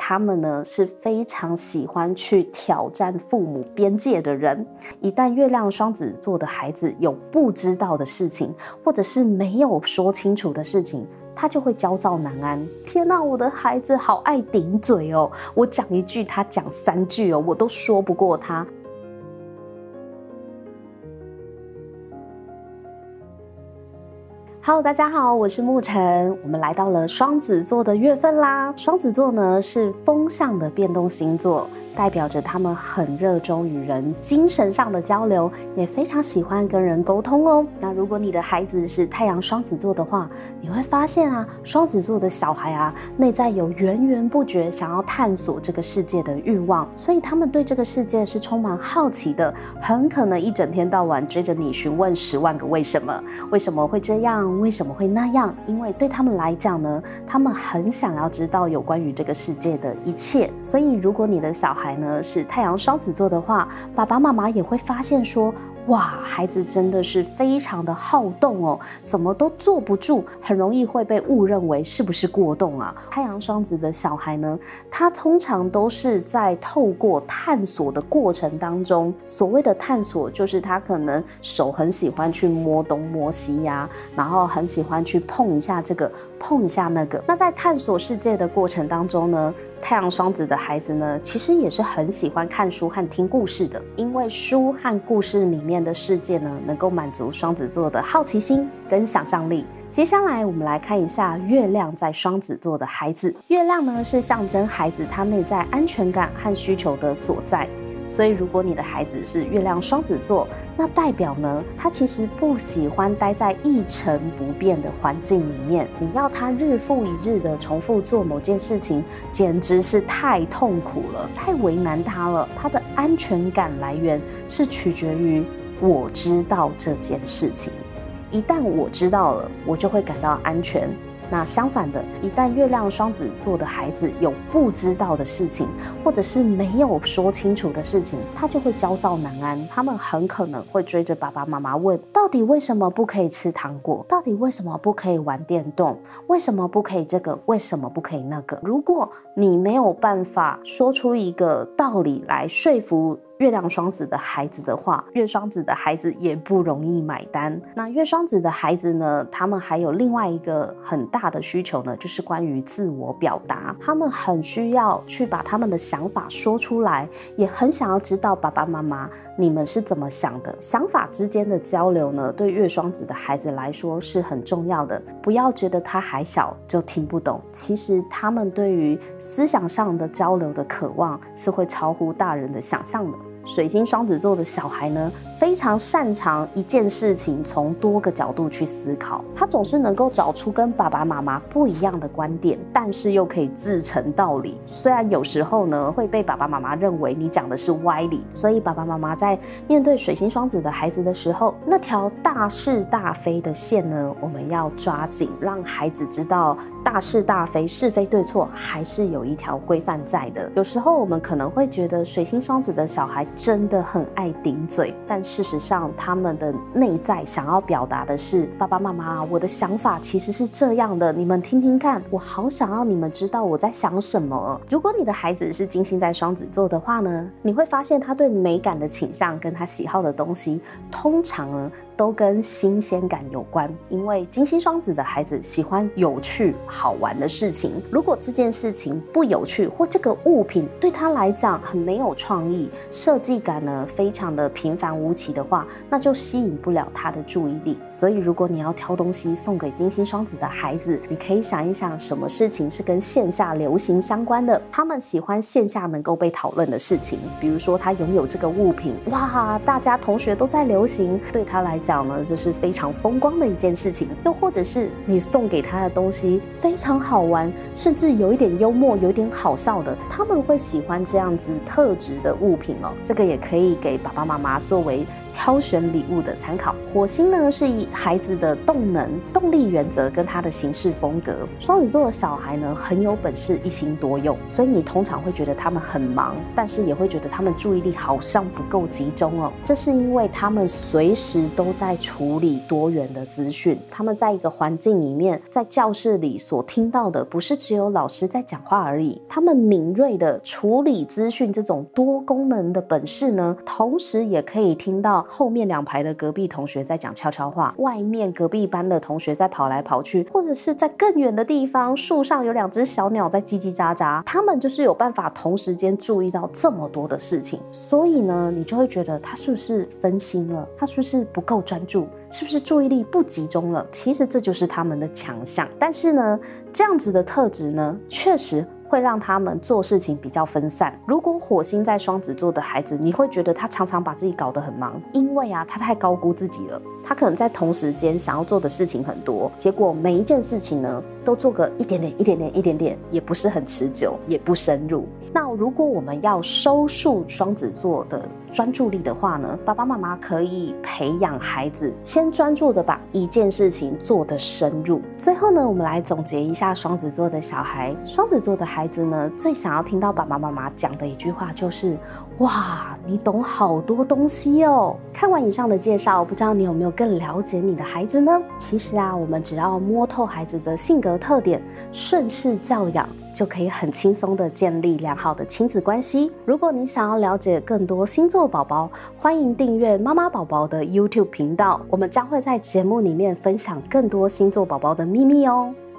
他们呢是非常喜欢去挑战父母边界的人。一旦月亮双子座的孩子有不知道的事情，或者是没有说清楚的事情，他就会焦躁难安。天哪，我的孩子好爱顶嘴哦！我讲一句，他讲3句哦，我都说不过他。Hello， 大家好，我是沐晨，我们来到了双子座的月份啦。双子座呢是风象的变动星座，代表着他们很热衷与人精神上的交流，也非常喜欢跟人沟通哦。那如果你的孩子是太阳双子座的话，你会发现啊，双子座的小孩啊，内在有源源不绝想要探索这个世界的欲望，所以他们对这个世界是充满好奇的，很可能一整天到晚追着你询问10万个为什么，为什么会这样，为什么会那样？因为对他们来讲呢，他们很想要知道有关于这个世界的一切。所以如果你的小孩呢是太阳双子座的话，爸爸妈妈也会发现说，哇，孩子真的是非常的好动哦，怎么都坐不住，很容易会被误认为是不是过动啊。太阳双子的小孩呢，他通常都是在透过探索的过程当中，所谓的探索就是他可能手很喜欢去摸东摸西呀，然后很喜欢去碰一下这个碰一下那个。那在探索世界的过程当中呢，太阳双子的孩子呢，其实也是很喜欢看书和听故事的，因为书和故事里面的世界呢，能够满足双子座的好奇心跟想象力。接下来我们来看一下月亮在双子座的孩子。月亮呢是象征孩子他内在安全感和需求的所在，所以如果你的孩子是月亮双子座，那代表呢，他其实不喜欢待在一成不变的环境里面。你要他日复一日的重复做某件事情，简直是太痛苦了，太为难他了。他的安全感来源是取决于我知道这件事情，一旦我知道了，我就会感到安全。那相反的，一旦月亮双子座的孩子有不知道的事情，或者是没有说清楚的事情，他就会焦躁难安。他们很可能会追着爸爸妈妈问，到底为什么不可以吃糖果？到底为什么不可以玩电动？为什么不可以这个？为什么不可以那个？如果你没有办法说出一个道理来说服月亮双子的孩子的话，月双子的孩子也不容易买单。那月双子的孩子呢，他们还有另外一个很大的需求呢，就是关于自我表达。他们很需要去把他们的想法说出来，也很想要知道爸爸妈妈你们是怎么想的。想法之间的交流呢，对月双子的孩子来说是很重要的。不要觉得他还小就听不懂，其实他们对于思想上的交流的渴望是会超乎大人的想象的。水星双子座的小孩呢，非常擅长一件事情从多个角度去思考，他总是能够找出跟爸爸妈妈不一样的观点，但是又可以自成道理。虽然有时候呢会被爸爸妈妈认为你讲的是歪理，所以爸爸妈妈在面对水星双子的孩子的时候，那条大是大非的线呢，我们要抓紧，让孩子知道大是大非、是非对错还是有一条规范在的。有时候我们可能会觉得水星双子的小孩真的很爱顶嘴，但事实上他们的内在想要表达的是，爸爸妈妈，我的想法其实是这样的，你们听听看，我好想要你们知道我在想什么。如果你的孩子是金星在双子座的话呢，你会发现他对美感的倾向跟他喜好的东西，通常呢都跟新鲜感有关，因为金星双子的孩子喜欢有趣好玩的事情。如果这件事情不有趣，或这个物品对他来讲很没有创意，设计感呢非常的平凡无奇的话，那就吸引不了他的注意力。所以如果你要挑东西送给金星双子的孩子，你可以想一想什么事情是跟线下流行相关的，他们喜欢线下能够被讨论的事情。比如说他拥有这个物品，哇，大家同学都在流行，对他来讲呢，这是非常风光的一件事情。又或者是你送给他的东西非常好玩，甚至有一点幽默，有一点好笑的，他们会喜欢这样子特质的物品哦。这个也可以给爸爸妈妈作为挑选礼物的参考。火星呢是以孩子的动能、动力原则跟他的行事风格。双子座的小孩呢很有本事，一心多用，所以你通常会觉得他们很忙，但是也会觉得他们注意力好像不够集中哦。这是因为他们随时都在处理多元的资讯，他们在一个环境里面，在教室里所听到的不是只有老师在讲话而已，他们敏锐的处理资讯这种多功能的本事呢，同时也可以听到后面2排的隔壁同学在讲悄悄话，外面隔壁班的同学在跑来跑去，或者是在更远的地方，树上有2只小鸟在叽叽喳喳，他们就是有办法同时间注意到这么多的事情。所以呢，你就会觉得他是不是分心了，他是不是不够专注，是不是注意力不集中了？其实这就是他们的强项。但是呢，这样子的特质呢，确实会让他们做事情比较分散。如果火星在双子座的孩子，你会觉得他常常把自己搞得很忙，因为他太高估自己了。他可能在同时间想要做的事情很多，结果每一件事情呢，都做个一点点，也不是很持久，也不深入。那如果我们要收束双子座的专注力的话呢，爸爸妈妈可以培养孩子先专注的把一件事情做得深入。最后呢，我们来总结一下双子座的小孩。双子座的孩子呢，最想要听到爸爸妈妈讲的一句话就是哇，你懂好多东西哦。看完以上的介绍，不知道你有没有更了解你的孩子呢？其实我们只要摸透孩子的性格特点，顺势教养，就可以很轻松的建立良好的亲子关系。如果你想要了解更多星座宝宝，欢迎订阅妈妈宝宝的 YouTube 频道，我们将会在节目里面分享更多星座宝宝的秘密哦。